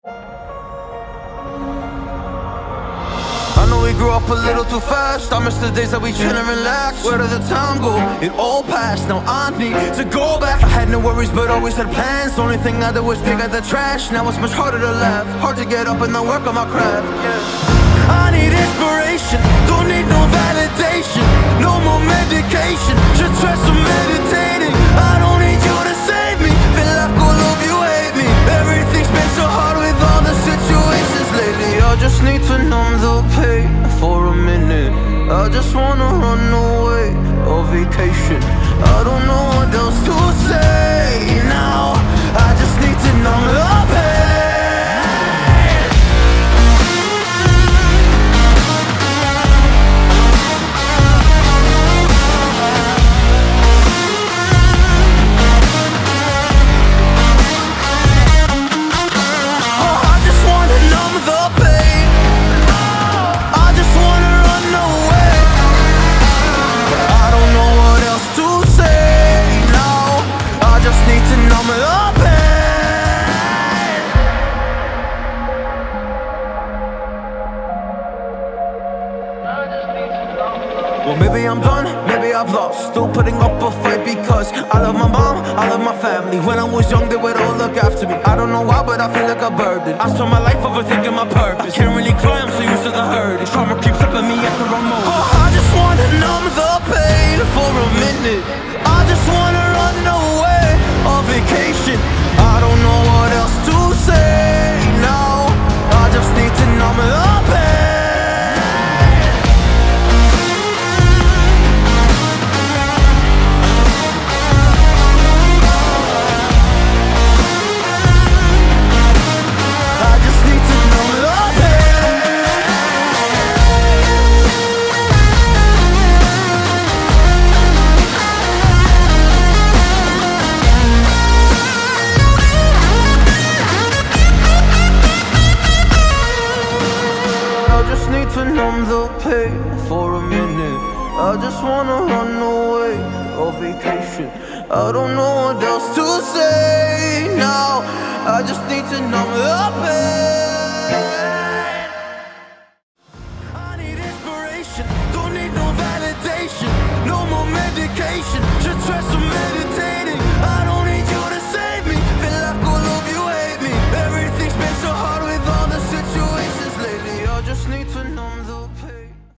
I know we grew up a little too fast. I miss the days that we chill and relax. Where did the time go? It all passed. Now I need to go back. I had no worries but always had plans. The only thing I did was pick out the trash. Now it's much harder to laugh, hard to get up and then work on my craft. I need inspiration, don't need no validation. No more medication, should try some meditating. I don't need you to save me, feel like all of you hate me. Everything's been so hard with all the situations lately. I just need to numb the pain for a minute. I just wanna run away on vacation. I don't know what else to say now. I just need to numb the pain. Well, maybe I'm done, maybe I've lost. Still putting up a fight because I love my mom, I love my family. When I was young, they would all look after me. I don't know why, but I feel like a burden. I spent my life overthinking my purpose. Can't really cry, I'm so used to the hurt. Trauma keeps flipping me at the wrong moment. Oh, I just wanna numb the pain for a minute. I just wanna run away on vacation. I don't know what else to say now. I just need to numb the pain. To numb the pain for a minute. I just wanna run away on vacation. I don't know what else to say now. I just need to numb the pain.